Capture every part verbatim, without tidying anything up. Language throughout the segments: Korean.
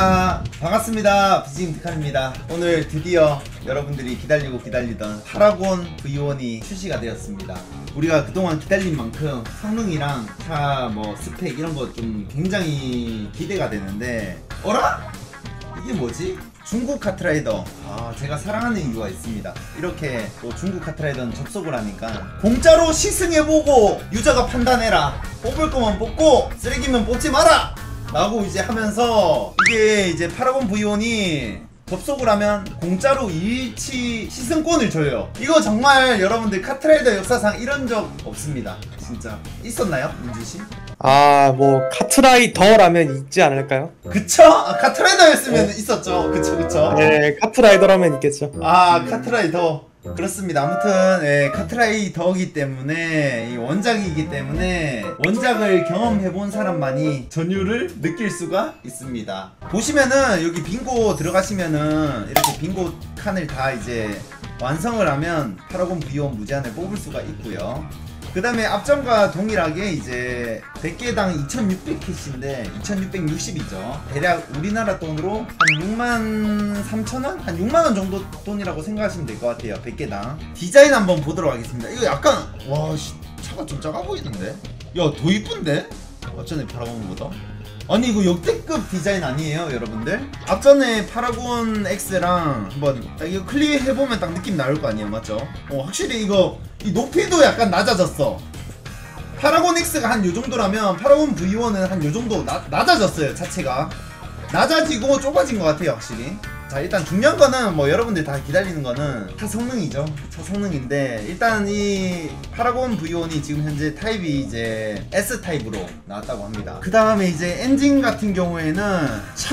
안녕하십니까. 반갑습니다. 비징 티칸입니다. 오늘 드디어 여러분들이 기다리고 기다리던 파라곤 브이 원이 출시가 되었습니다. 우리가 그동안 기다린 만큼 성능이랑 차 뭐 스펙 이런 거 좀 굉장히 기대가 되는데, 어라? 이게 뭐지? 중국 카트라이더. 아, 제가 사랑하는 이유가 있습니다. 이렇게 또 중국 카트라이더는 접속을 하니까 공짜로 시승해보고 유저가 판단해라, 뽑을 거면 뽑고 쓰레기면 뽑지 마라 라고 이제 하면서, 이게 이제 파라곤 브이 원이 접속을 하면 공짜로 이일치 시승권을 줘요. 이거 정말 여러분들 카트라이더 역사상 이런 적 없습니다. 진짜 있었나요, 민주씨? 아, 뭐 카트라이더라면 있지 않을까요? 그쵸? 아, 카트라이더였으면 네. 있었죠. 그쵸 그쵸. 네, 카트라이더라면 있겠죠. 아, 카트라이더. 그렇습니다. 아무튼 예, 카트라이더이기 때문에, 이 원작이기 때문에 원작을 경험해본 사람만이 전율을 느낄 수가 있습니다. 보시면은 여기 빙고 들어가시면은 이렇게 빙고 칸을 다 이제 완성을 하면 파라곤 브이 원 무제한을 뽑을 수가 있고요. 그 다음에 앞전과 동일하게 이제 백 개당 이천육백 캐시인데 이천육백육십이죠. 대략 우리나라 돈으로 한 육만 삼천 원? 한 육만 원 정도 돈이라고 생각하시면 될 것 같아요. 백 개당. 디자인 한번 보도록 하겠습니다. 이거 약간, 와, 씨, 차가 좀 작아 보이는데? 야, 더 이쁜데? 어쩌네, 파라곤보다? 아니, 이거 역대급 디자인 아니에요, 여러분들? 앞전에 파라곤 X랑 한번 딱 이거 클릭해보면 딱 느낌 나올 거 아니에요, 맞죠? 어, 확실히 이거 이 높이도 약간 낮아졌어. 파라곤 X가 한 요정도라면 파라곤 브이 원은 한 요정도 낮아졌어요. 자체가 낮아지고 좁아진 것 같아요, 확실히. 자, 일단 중요한 거는 뭐 여러분들 다 기다리는 거는 차 성능이죠. 차 성능인데, 일단 이 파라곤 브이 원이 지금 현재 타입이 이제 S 타입으로 나왔다고 합니다. 그 다음에 이제 엔진 같은 경우에는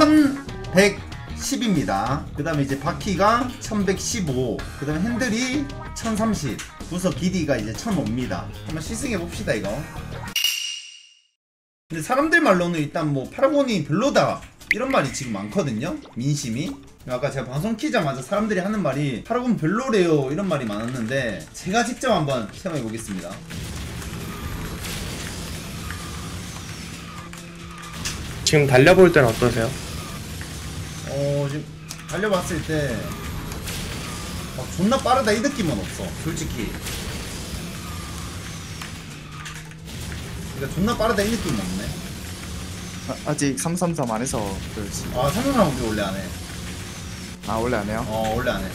천백십입니다. 그 다음에 이제 바퀴가 천백십오, 그 다음에 핸들이 천삼십, 부석 길이가 이제 천오입니다. 한번 시승해 봅시다, 이거. 근데 사람들 말로는 일단 뭐 파라곤이 별로다 이런 말이 지금 많거든요, 민심이. 아까 제가 방송 키자마자 사람들이 하는 말이 파라곤 별로래요 이런 말이 많았는데, 제가 직접 한번 시험해 보겠습니다. 지금 달려볼 때는 어떠세요? 어, 지금 달려봤을 때 막 존나 빠르다 이 느낌은 없어, 솔직히. 그러니까 존나 빠르다 이 느낌은 없네. 아, 아직 삼삼삼 안 해서 그렇지. 아, 삼성랑 우리 원래 안 해. 아, 원래 안 해요? 어, 원래 안 해.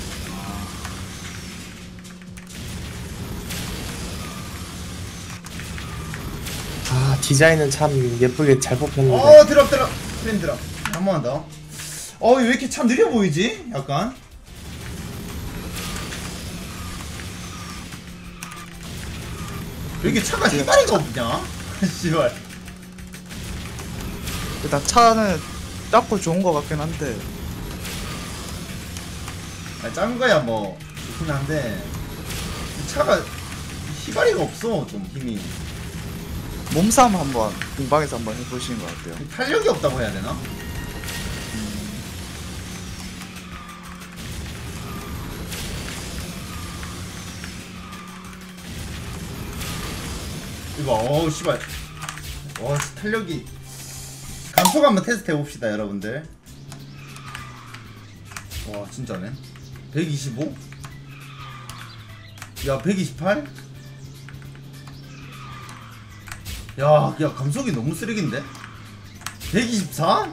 아, 디자인은 참 예쁘게 잘 뽑혔는데. 어, 드랍 드랍 프레임 드랍 한 번만 더. 어, 왜 이렇게 참 느려 보이지? 약간. 왜 이렇게 차가 휘발이가 없냐? 씨발. 일단 차는 작고 좋은 거 같긴 한데. 아, 작은 거야 뭐 좋긴 한데, 차가 휘발이가 없어. 좀 힘이. 몸싸움 한번 공방에서 한번 해보시는 것 같아요. 탄력이 없다고 해야 되나? 이거 어우 씨발. 와, 탄력이. 감속 한번 테스트 해봅시다, 여러분들. 와, 진짜네. 백이십오? 야, 백이십팔? 야, 야, 감속이 너무 쓰레기인데? 백이십사?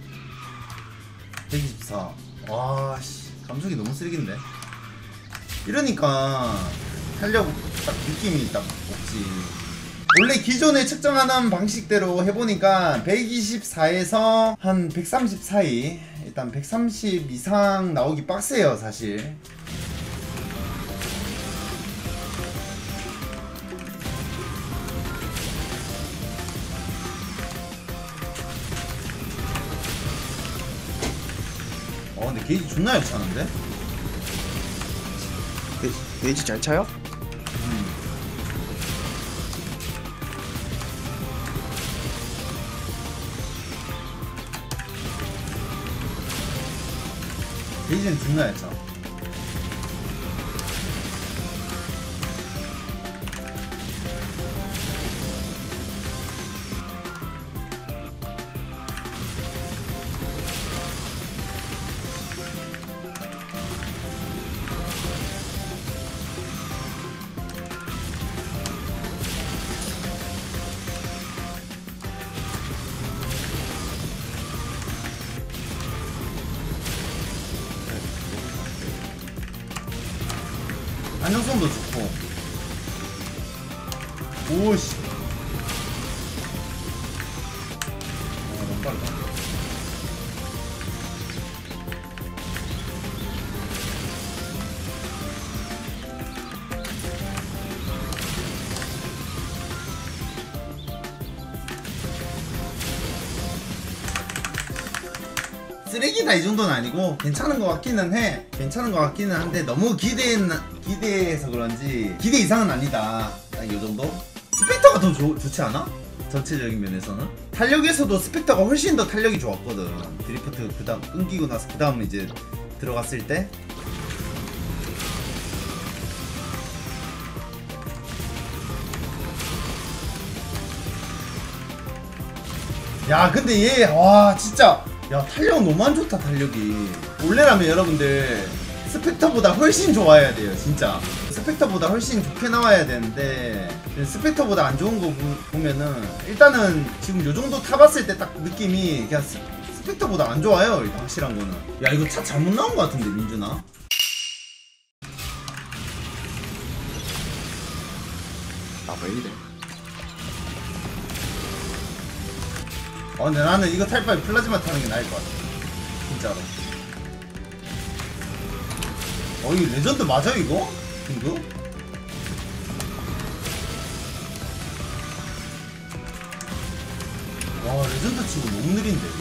백이십사. 와, 씨, 감속이 너무 쓰레기인데? 이러니까 탄력 딱 느낌이 딱 없지. 원래 기존에 측정하는 방식대로 해보니까 백이십사에서 한 백삼십 사이, 일단 백삼십 이상 나오기 빡세요, 사실. 어, 근데 게이지 존나 잘 차는데? 게, 게이지 잘 차요? 음. 게이지는 존나 잘 차. 안정성도 좋고. 오씨. 어, 너무 빠르다. 쓰레기다 이 정도는 아니고 괜찮은 것 같기는 해. 괜찮은 것 같기는 한데 너무 기대 기대해서 그런지 기대 이상은 아니다. 딱 이 정도. 스펙터가 더 좋, 좋지 않아? 전체적인 면에서는 탄력에서도 스펙터가 훨씬 더 탄력이 좋았거든. 드리프트 그다음 끊기고 나서 그 다음 이제 들어갔을 때. 야 근데 얘 와 진짜 야 탄력 너무 안 좋다. 탄력이 원래라면 여러분들 스펙터보다 훨씬 좋아야 돼요. 진짜 스펙터보다 훨씬 좋게 나와야 되는데 스펙터보다 안 좋은 거 보, 보면은 일단은 지금 요 정도 타봤을 때 딱 느낌이 그냥 스, 스펙터보다 안 좋아요. 이거 확실한 거는. 야 이거 차 잘못 나온 거 같은데 민준아. 나 왜 이래? 어 근데 나는 이거 탈 바에 플라즈마 타는 게 나을 것 같아. 진짜로. 어 이거 레전드 맞아 이거? 등급? 와 레전드 치고 너무 느린데 이거.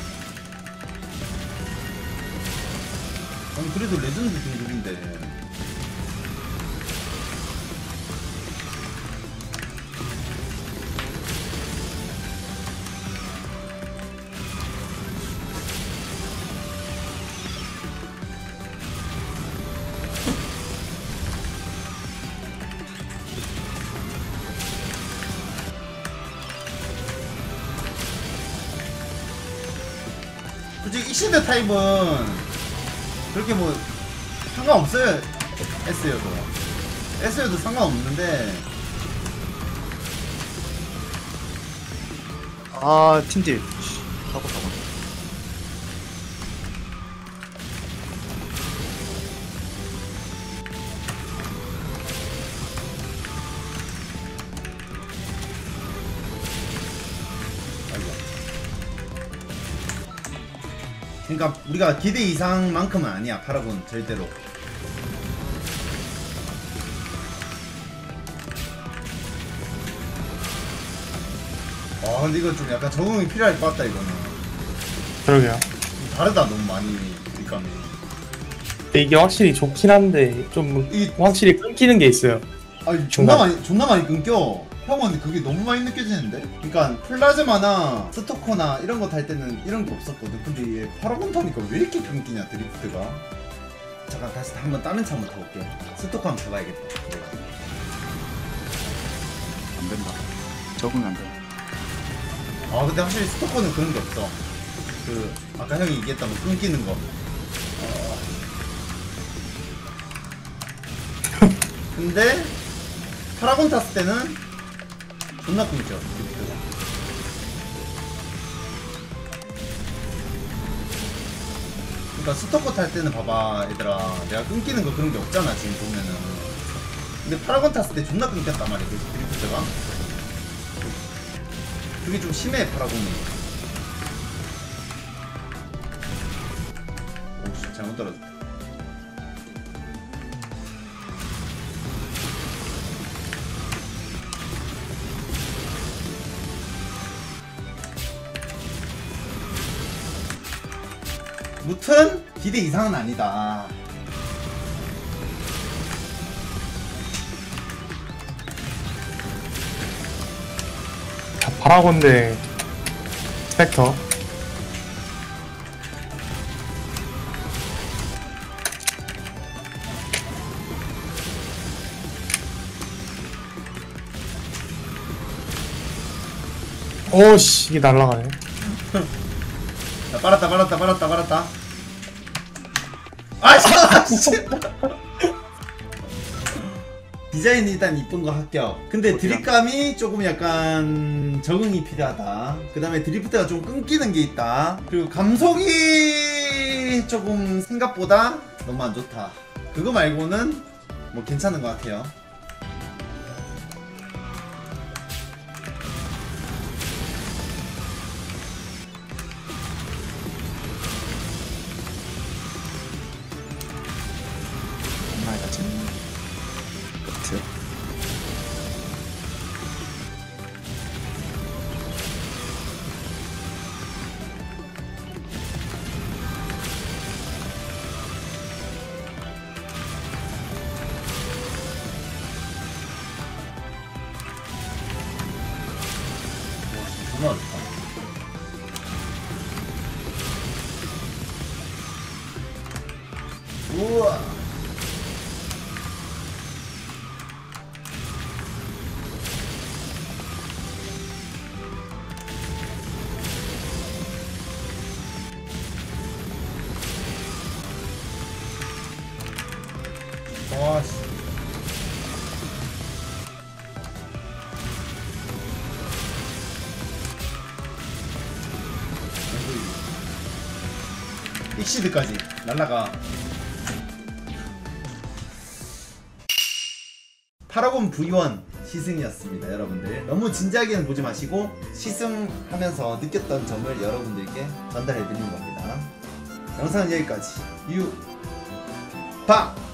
아니 그래도 레전드 등급인데. 솔직히 익시드 타입은 그렇게 뭐 상관없어요. S여도 S여도 상관없는데. 아 팀딜 사고 사고. 그러니까 우리가 기대 이상만큼은 아니야. 파라곤 절대로. 아 근데 이거 좀 약간 적응이 필요할 것 같다 이거는. 그러게요. 좀 다르다 너무 많이 느낌이. 근데 이게 확실히 좋긴 한데 좀 이 확실히 끊기는 게 있어요. 아니 존나 중간. 많이 존나 많이 끊겨. 형은 그게 너무 많이 느껴지는데? 그러니까 플라즈마나 스토커나 이런 거 탈 때는 이런 게 없었거든. 근데 얘 파라곤 타니까 왜 이렇게 끊기냐 드리프트가. 잠깐 다시 한번 다른 차 한번 타볼게. 스토커 한번 타봐야겠다. 안 된다. 적응 안 돼. 아 근데 확실히 스토커는 그런 게 없어. 그 아까 형이 얘기했던 거 끊기는 거. 어... 근데 파라곤 탔을 때는 존나 끊겨 드리프트가. 그러니까 스토커 탈 때는 봐봐 얘들아, 내가 끊기는 거 그런 게 없잖아 지금 보면은. 근데 파라곤 탔을 때 존나 끊겼단 말이야 그 드리프트가. 그게 좀 심해 파라곤이. 오씨 잘못 떨어졌다. 무튼 기대 이상은 아니다. 자, 파라곤데 스펙터. 오씨 이게 날라가네. 야, 빨았다 빨았다 빨았다 빨았다. 아씨 디자인이 일단 이쁜 거 합격. 근데 드립감이 조금 약간 적응이 필요하다. 그 다음에 드리프트가 좀 끊기는 게 있다. 그리고 감속이 조금 생각보다 너무 안 좋다. 그거 말고는 뭐 괜찮은 것 같아요. 정말 가지. 그치. 존나 어렵다. 우와. 와씨. 익시드까지 날라가. 파라곤 브이 원 시승이었습니다. 여러분들 너무 진지하게는 보지 마시고 시승하면서 느꼈던 점을 여러분들께 전달해 드리는 겁니다. 영상은 여기까지. 유 박